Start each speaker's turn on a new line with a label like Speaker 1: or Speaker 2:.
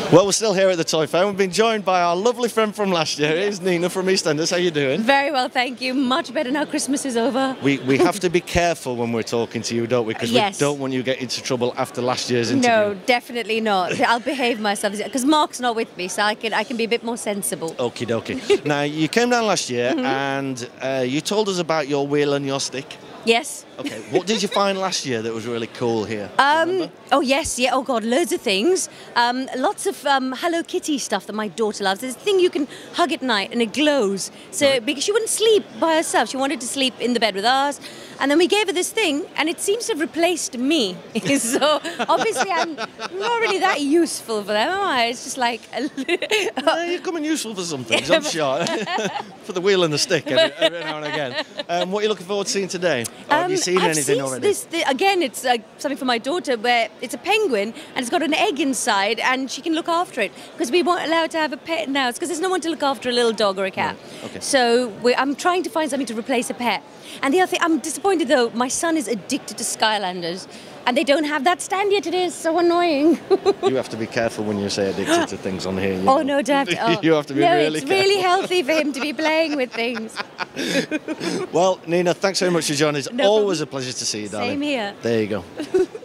Speaker 1: Well, we're still here at the Toy Fair. We've been joined by our lovely friend from last year. Here's Nina from EastEnders. How you doing?
Speaker 2: Very well, thank you. Much better now Christmas is over.
Speaker 1: We have to be careful when we're talking to you, don't we? Because
Speaker 2: yes.
Speaker 1: we don't want you to get into trouble after last year's interview.
Speaker 2: No, definitely not. I'll behave myself because Mark's not with me, so I can be a bit more sensible.
Speaker 1: Okie dokie. Now, you came down last year and you told us about your wheel and your stick.
Speaker 2: Yes.
Speaker 1: Okay, what did you find last year that was really cool here?
Speaker 2: Oh yes, yeah. Oh God, loads of things. Lots of Hello Kitty stuff that my daughter loves. There's a thing you can hug at night and it glows. So
Speaker 1: right.
Speaker 2: Because she wouldn't sleep by herself, she wanted to sleep in the bed with us. And then we gave her this thing, and it seems to have replaced me. So obviously, I'm not really that useful for them, am I? It's just like
Speaker 1: you're coming useful for some things, I'm sure. For the wheel and the stick every now and again. What are you looking forward to seeing today? Or have you seen anything already?
Speaker 2: Again, it's something for my daughter where it's a penguin and it's got an egg inside and she can look after it because we weren't allowed to have a pet now. It's because there's no one to look after a little dog or a cat.
Speaker 1: Right. Okay.
Speaker 2: So I'm trying to find something to replace a pet. And the other thing, I'm disappointed though, my son is addicted to Skylanders. And they don't have that stand yet. It is so annoying.
Speaker 1: You have to be careful when you say addicted to things on here.
Speaker 2: Oh, no, don't have to. Oh.
Speaker 1: You have to be really
Speaker 2: it's
Speaker 1: careful.
Speaker 2: really healthy for him to be playing with things.
Speaker 1: Well, Nina, thanks very much for joining us.
Speaker 2: No
Speaker 1: Always
Speaker 2: problem.
Speaker 1: a pleasure to see you, darling.
Speaker 2: Same here.
Speaker 1: There you go.